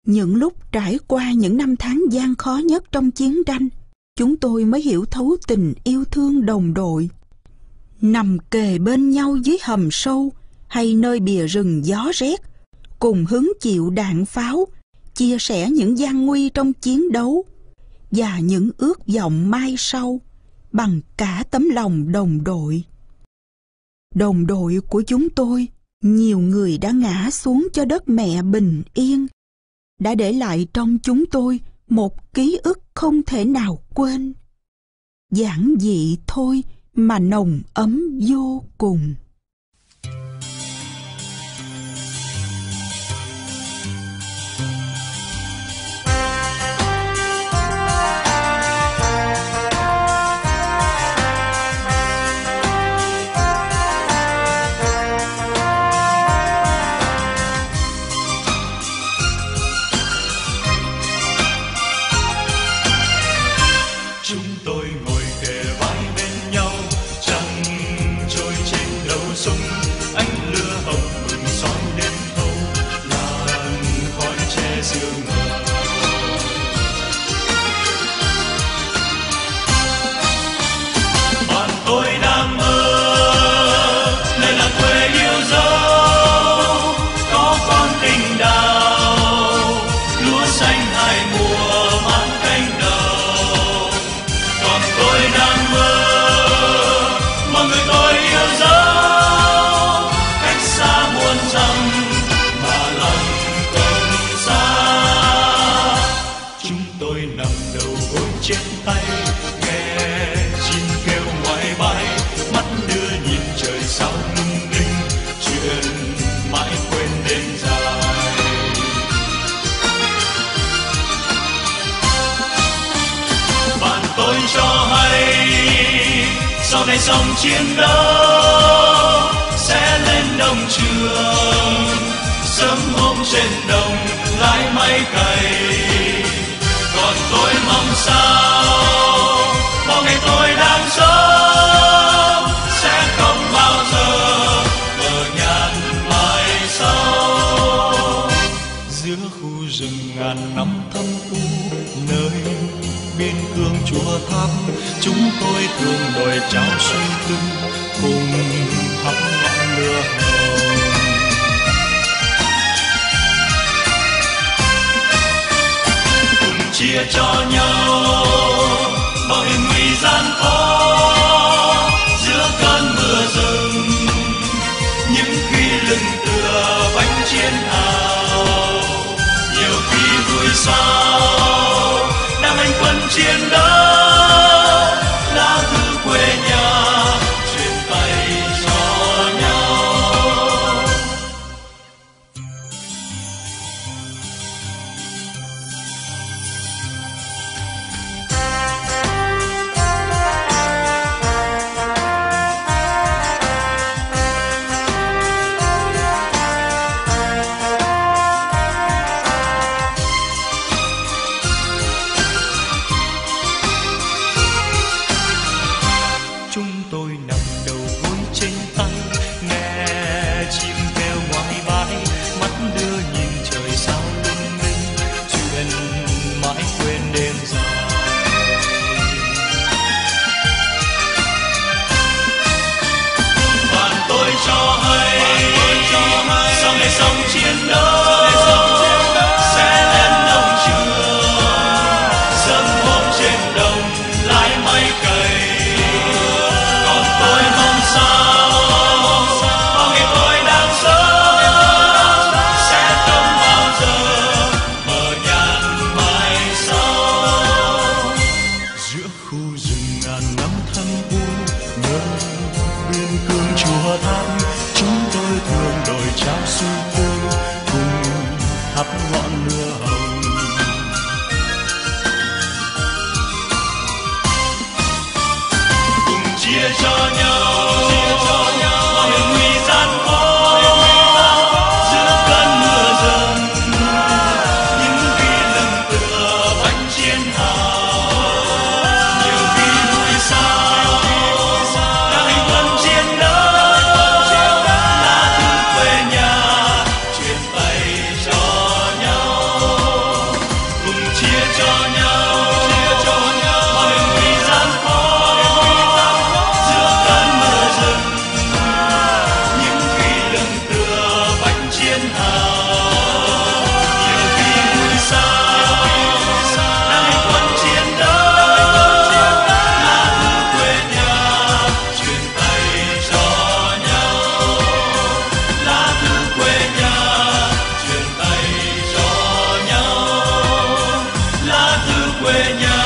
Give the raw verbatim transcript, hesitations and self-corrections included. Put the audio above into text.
Những lúc trải qua những năm tháng gian khó nhất trong chiến tranh, chúng tôi mới hiểu thấu tình yêu thương đồng đội. Nằm kề bên nhau dưới hầm sâu hay nơi bìa rừng gió rét, cùng hứng chịu đạn pháo, chia sẻ những gian nguy trong chiến đấu và những ước vọng mai sau bằng cả tấm lòng đồng đội. Đồng đội của chúng tôi, nhiều người đã ngã xuống cho đất mẹ bình yên, đã để lại trong chúng tôi một ký ức không thể nào quên. Giản dị thôi mà nồng ấm vô cùng. Dòng chiến đấu sẽ lên đồng trường, sớm hôm trên đồng lái máy cày. Còn tôi mong sao bao ngày tôi đang sống sẽ không bao giờ mờ nhạt mai sau. Giữa khu rừng ngàn năm thâm u nơi biên cương Chùa Tháp, chúng tôi thường đổi trao suy tư cùng thắp ngọn lửa hồng. Cùng chia cho nhau bao hiểm nguy gian khó giữa cơn mưa rừng. Những khi lưng tựa bánh chiến hào, nhiều khi vui sao đang anh quân chiến đấu. Lá thư quê nhà truyền tay cho nhau. Biên cương Chùa Tháp, chúng tôi thường đổi trao suy tư cùng quê nhà.